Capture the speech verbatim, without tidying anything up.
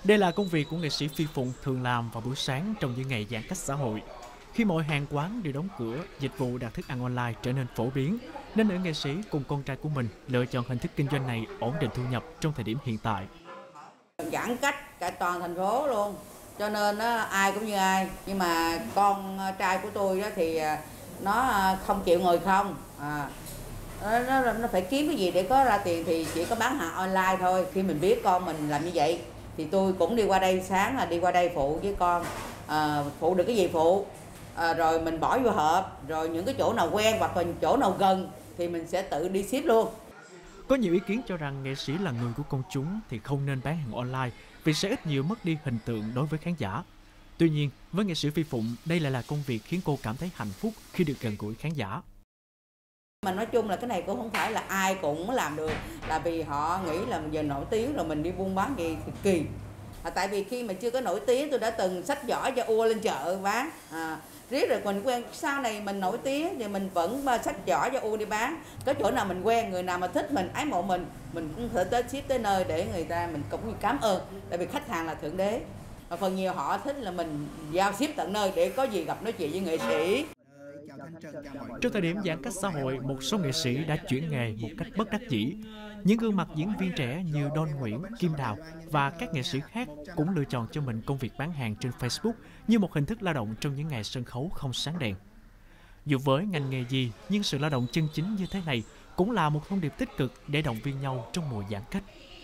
Đây là công việc của nghệ sĩ Phi Phụng thường làm vào buổi sáng trong những ngày giãn cách xã hội. Khi mọi hàng quán đều đóng cửa, dịch vụ đặt thức ăn online trở nên phổ biến, nên nữ nghệ sĩ cùng con trai của mình lựa chọn hình thức kinh doanh này ổn định thu nhập trong thời điểm hiện tại. Giãn cách cả toàn thành phố luôn, cho nên á, ai cũng như ai. Nhưng mà con trai của tôi đó thì nó không chịu ngồi không, à, nó, nó phải kiếm cái gì để có ra tiền thì chỉ có bán hàng online thôi. Khi mình biết con mình làm như vậy thì tôi cũng đi qua đây, sáng là đi qua đây phụ với con, à, phụ được cái gì phụ, à, rồi mình bỏ vô hộp, rồi những cái chỗ nào quen hoặc là chỗ nào gần thì mình sẽ tự đi ship luôn. Có nhiều ý kiến cho rằng nghệ sĩ là người của công chúng thì không nên bán hàng online vì sẽ ít nhiều mất đi hình tượng đối với khán giả. Tuy nhiên, với nghệ sĩ Phi Phụng, đây lại là công việc khiến cô cảm thấy hạnh phúc khi được gần gũi khán giả. Mà nói chung là cái này cũng không phải là ai cũng làm được, là vì họ nghĩ là giờ nổi tiếng rồi mình đi buôn bán gì thì kỳ. À, tại vì khi mà chưa có nổi tiếng tôi đã từng xách giỏ cho ua lên chợ bán, à, riết rồi mình quen, sau này mình nổi tiếng thì mình vẫn xách giỏ cho ua đi bán. Có chỗ nào mình quen, người nào mà thích mình, ái mộ mình, mình cũng thể tới ship tới nơi để người ta mình cũng như cảm ơn, tại vì khách hàng là thượng đế. Và phần nhiều họ thích là mình giao ship tận nơi để có gì gặp nói chuyện với nghệ sĩ. Trong thời điểm giãn cách xã hội, một số nghệ sĩ đã chuyển nghề một cách bất đắc dĩ. Những gương mặt diễn viên trẻ như Don Nguyễn, Kim Đào và các nghệ sĩ khác cũng lựa chọn cho mình công việc bán hàng trên Facebook như một hình thức lao động trong những ngày sân khấu không sáng đèn. Dù với ngành nghề gì, nhưng sự lao động chân chính như thế này cũng là một thông điệp tích cực để động viên nhau trong mùa giãn cách.